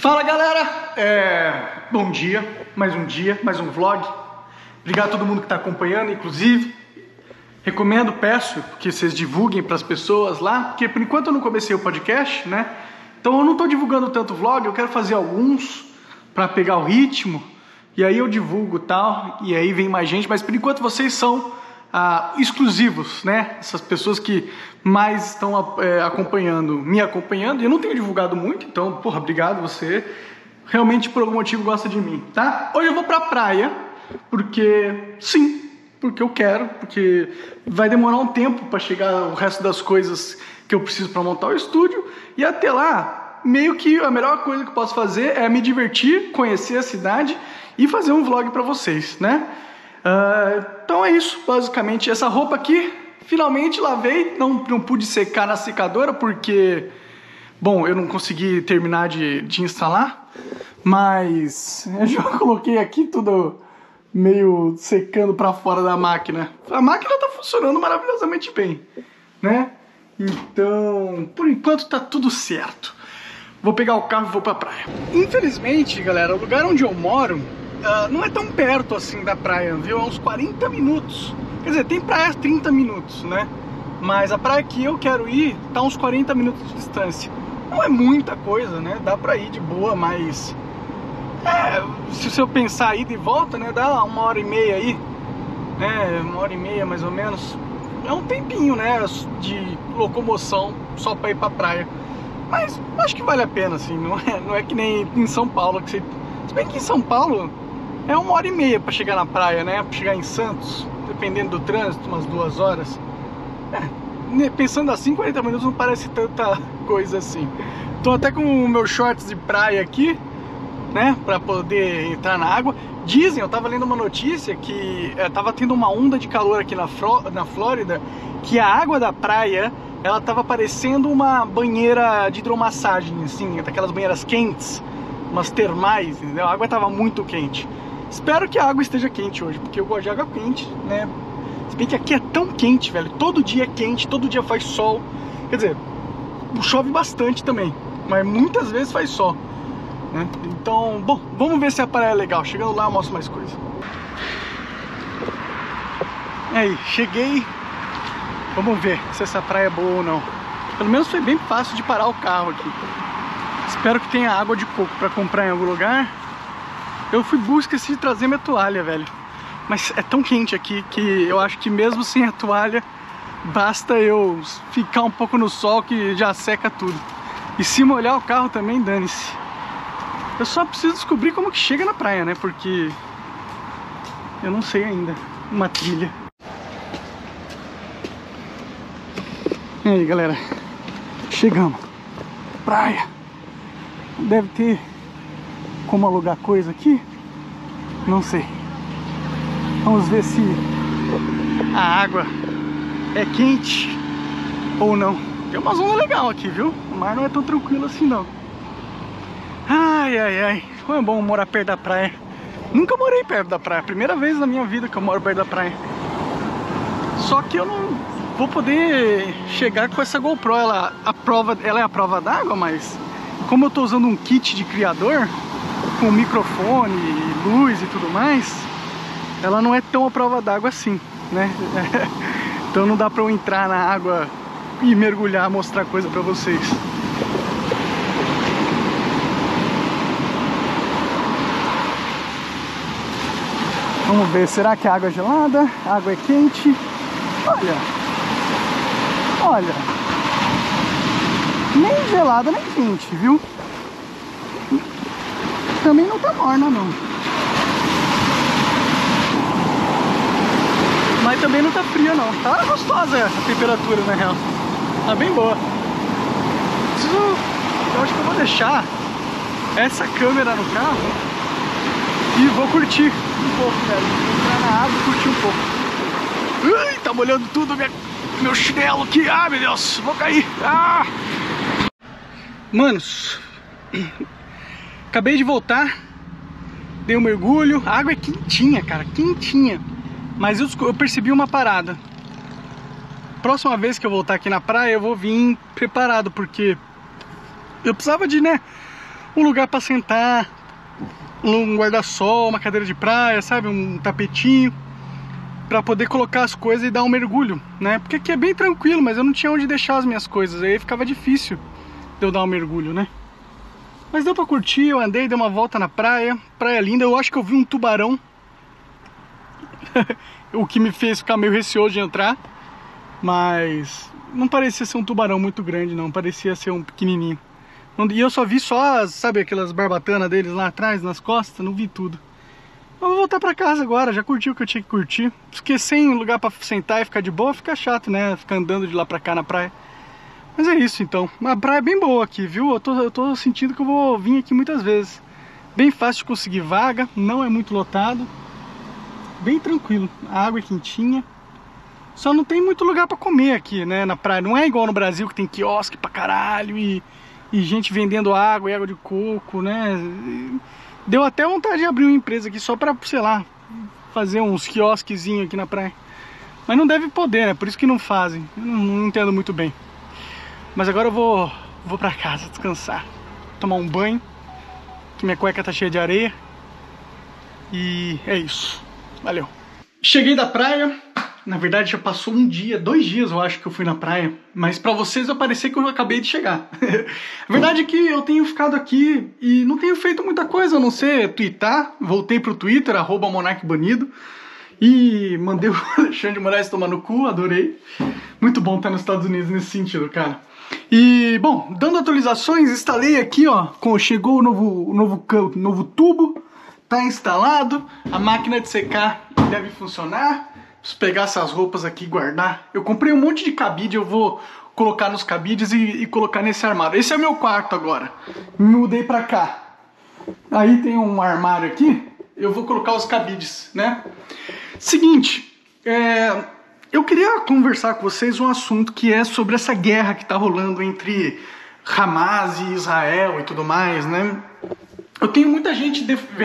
Fala galera, bom dia, mais um vlog. Obrigado a todo mundo que está acompanhando, inclusive recomendo, peço que vocês divulguem para as pessoas lá, porque por enquanto eu não comecei o podcast, né? Então eu não estou divulgando tanto vlog, eu quero fazer alguns para pegar o ritmo, e aí eu divulgo tal, e aí vem mais gente, mas por enquanto vocês são exclusivos, né? Essas pessoas que mais estão me acompanhando, e eu não tenho divulgado muito, então, porra, obrigado, você realmente por algum motivo gosta de mim, tá? Hoje eu vou pra praia, porque eu quero, porque vai demorar um tempo para chegar o resto das coisas que eu preciso para montar o estúdio, e até lá, meio que a melhor coisa que eu posso fazer é me divertir, conhecer a cidade e fazer um vlog para vocês, né? Então é isso, basicamente. Essa roupa aqui, finalmente lavei, não pude secar na secadora porque, bom, eu não consegui terminar de instalar, mas eu já coloquei aqui tudo meio secando para fora da máquina. A máquina tá funcionando maravilhosamente bem, né? Então, por enquanto tá tudo certo. Vou pegar o carro e vou pra praia. Infelizmente, galera, o lugar onde eu moro não é tão perto assim da praia, viu? É uns 40 minutos. Quer dizer, tem praia 30 minutos, né? Mas a praia que eu quero ir tá uns 40 minutos de distância. Não é muita coisa, né? Dá pra ir de boa, mas... se eu pensar ida e volta, né? Dá 1h30 aí. 1h30 mais ou menos. É um tempinho, né? De locomoção só pra ir pra praia. Mas acho que vale a pena, assim. Não é que nem em São Paulo, que você... Se bem que em São Paulo é 1h30 para chegar na praia, né? Para chegar em Santos, dependendo do trânsito, umas 2 horas. Pensando assim, 40 minutos não parece tanta coisa assim. Tô até com o meu shorts de praia aqui, né? Para poder entrar na água. Dizem, eu tava lendo uma notícia que tava tendo uma onda de calor aqui na Flórida, que a água da praia, ela tava parecendo uma banheira de hidromassagem, assim, daquelas banheiras quentes, umas termais, entendeu? A água tava muito quente. Espero que a água esteja quente hoje, porque eu gosto de água quente, né? Se bem que aqui é tão quente, velho. Todo dia é quente, todo dia faz sol. Quer dizer, chove bastante também, mas muitas vezes faz sol, né? Então, bom, vamos ver se a praia é legal. Chegando lá eu mostro mais coisa. E aí, cheguei. Vamos ver se essa praia é boa ou não. Pelo menos foi bem fácil de parar o carro aqui. Espero que tenha água de coco pra comprar em algum lugar. Eu esqueci de trazer minha toalha, velho. Mas é tão quente aqui que eu acho que mesmo sem a toalha, basta eu ficar um pouco no sol que já seca tudo. E se molhar o carro também, dane-se. Eu só preciso descobrir como que chega na praia, né? Porque eu não sei ainda. Uma trilha. E aí, galera. Chegamos. Praia. Deve ter como alugar coisa aqui. Não sei. Vamos ver se a água é quente ou não. Tem uma zona legal aqui, viu? O mar não é tão tranquilo assim, não. Ai, ai, ai. Como é bom morar perto da praia. Nunca morei perto da praia. Primeira vez na minha vida que eu moro perto da praia. Só que eu não vou poder chegar com essa GoPro. Ela é a prova d'água, mas como eu tô usando um kit de criador, com microfone, luz e tudo mais, ela não é tão a prova d'água assim, né? Então não dá pra eu entrar na água e mergulhar, mostrar coisa pra vocês. Vamos ver, será que a água é gelada? A água é quente? Olha, nem gelada nem quente, viu? Também não tá morna, não. Mas também não tá fria, não. Tá gostosa a temperatura, na real. Tá bem boa. Eu acho que eu vou deixar essa câmera no carro e vou curtir um pouco, velho. Vou entrar na água e curtir um pouco. Ui, tá molhando tudo, meu chinelo aqui. Ah, meu Deus, vou cair. Manos, acabei de voltar, dei um mergulho, a água é quentinha, cara, quentinha. Mas eu percebi uma parada. Próxima vez que eu voltar aqui na praia, eu vou vir preparado, porque eu precisava de, né, um lugar para sentar, um guarda-sol, uma cadeira de praia, sabe, um tapetinho, para poder colocar as coisas e dar um mergulho, né? Porque aqui é bem tranquilo, mas eu não tinha onde deixar as minhas coisas, aí ficava difícil de eu dar um mergulho, né? Mas deu pra curtir, eu andei, dei uma volta na praia, praia linda, eu acho que eu vi um tubarão, o que me fez ficar meio receoso de entrar, mas não parecia ser um tubarão muito grande não, parecia ser um pequenininho. E eu só vi só, sabe, aquelas barbatanas deles lá atrás, nas costas, não vi tudo. Eu vou voltar pra casa agora, já curti o que eu tinha que curtir. Porque sem lugar pra sentar e ficar de boa, fica chato, né? Ficar andando de lá pra cá na praia. Mas é isso então, uma praia bem boa aqui, viu? Eu tô sentindo que eu vou vir aqui muitas vezes. Bem fácil de conseguir vaga, não é muito lotado. Bem tranquilo, a água é quentinha. Só não tem muito lugar pra comer aqui, né, na praia. Não é igual no Brasil que tem quiosque pra caralho e gente vendendo água e água de coco, né? Deu até vontade de abrir uma empresa aqui só pra, sei lá, fazer uns quiosquezinhos aqui na praia. Mas não deve poder, né? Por isso que não fazem. Eu não entendo muito bem. Mas agora eu vou pra casa descansar, tomar um banho, que minha cueca tá cheia de areia. E é isso. Valeu. Cheguei da praia. Na verdade já passou um dia, 2 dias eu acho que eu fui na praia. Mas pra vocês vai parecer que eu acabei de chegar. A verdade é que eu tenho ficado aqui e não tenho feito muita coisa, a não ser twittar. Voltei pro Twitter, @monarquebanido. E mandei o Alexandre de Moraes tomar no cu, adorei. Muito bom estar nos Estados Unidos nesse sentido, cara. E, bom, dando atualizações, instalei aqui, ó, chegou o novo tubo, tá instalado, a máquina de secar deve funcionar. Preciso pegar essas roupas aqui e guardar. Eu comprei um monte de cabide, eu vou colocar nos cabides e colocar nesse armário. Esse é o meu quarto agora, me mudei pra cá. Aí tem um armário aqui, eu vou colocar os cabides, né? Seguinte, eu queria conversar com vocês um assunto que é sobre essa guerra que tá rolando entre Hamas e Israel e tudo mais, né? Eu tenho muita gente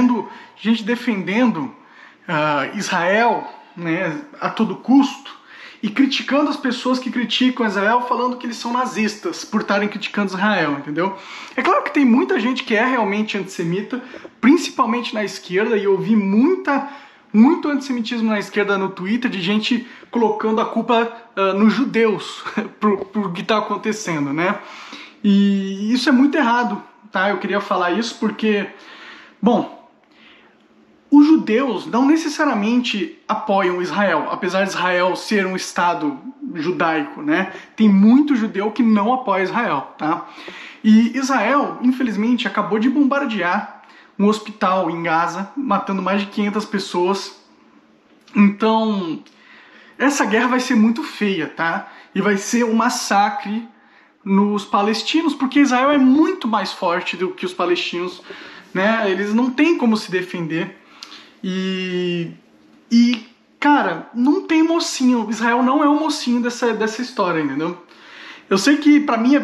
defendendo Israel, né, a todo custo, e criticando as pessoas que criticam Israel, falando que eles são nazistas por estarem criticando Israel, entendeu? É claro que tem muita gente que é realmente antissemita, principalmente na esquerda, e eu vi muito antissemitismo na esquerda no Twitter, de gente colocando a culpa nos judeus por que está acontecendo, né? E isso é muito errado, tá? Eu queria falar isso porque, bom, os judeus não necessariamente apoiam Israel, apesar de Israel ser um estado judaico, né? Tem muito judeu que não apoia Israel, tá? E Israel, infelizmente, acabou de bombardear um hospital em Gaza, matando mais de 500 pessoas. Então, essa guerra vai ser muito feia, tá? E vai ser um massacre nos palestinos, porque Israel é muito mais forte do que os palestinos, né? Eles não têm como se defender. E cara, não tem mocinho. Israel não é o mocinho dessa história, entendeu? Eu sei que pra mim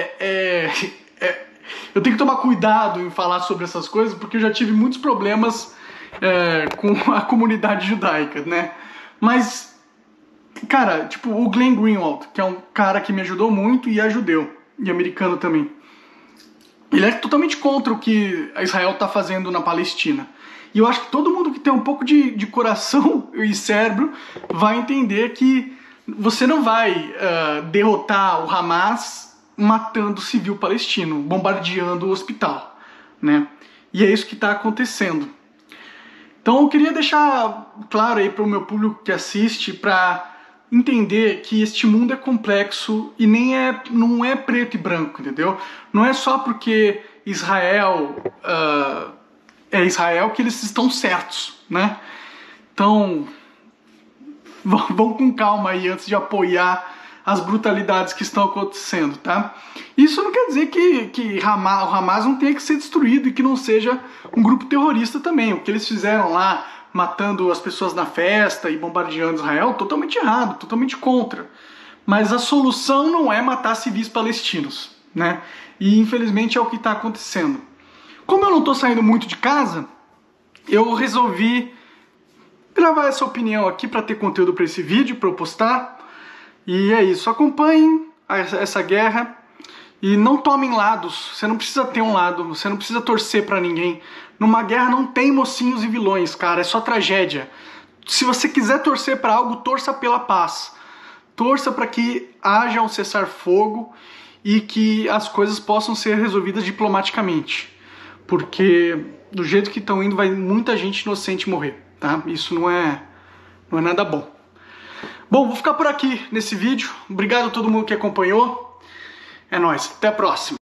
eu tenho que tomar cuidado em falar sobre essas coisas, porque eu já tive muitos problemas com a comunidade judaica, né? Mas, cara, tipo, o Glenn Greenwald, que é um cara que me ajudou muito e é judeu, e americano também. Ele é totalmente contra o que Israel tá fazendo na Palestina. E eu acho que todo mundo que tem um pouco de coração e cérebro vai entender que você não vai derrotar o Hamas matando civil palestino, bombardeando o hospital, né? E é isso que está acontecendo. Então eu queria deixar claro aí para o meu público que assiste, para entender que este mundo é complexo e não é preto e branco, entendeu? Não é só porque Israel é Israel que eles estão certos, né? Então, vão com calma aí antes de apoiar as brutalidades que estão acontecendo, tá? Isso não quer dizer que o Hamas não tenha que ser destruído e que não seja um grupo terrorista também. O que eles fizeram lá, matando as pessoas na festa e bombardeando Israel, totalmente errado, totalmente contra. Mas a solução não é matar civis palestinos, né? E infelizmente é o que está acontecendo. Como eu não estou saindo muito de casa, eu resolvi gravar essa opinião aqui para ter conteúdo para esse vídeo, para eu postar. E é isso, acompanhem essa guerra E não tomem lados, você não precisa ter um lado, você não precisa torcer pra ninguém. Numa guerra não tem mocinhos e vilões, cara, é só tragédia. Se você quiser torcer pra algo, torça pela paz. Torça para que haja um cessar-fogo e que as coisas possam ser resolvidas diplomaticamente. Porque do jeito que estão indo, vai muita gente inocente morrer, tá? Isso não é nada bom. Bom, vou ficar por aqui nesse vídeo. Obrigado a todo mundo que acompanhou. É nóis, até a próxima.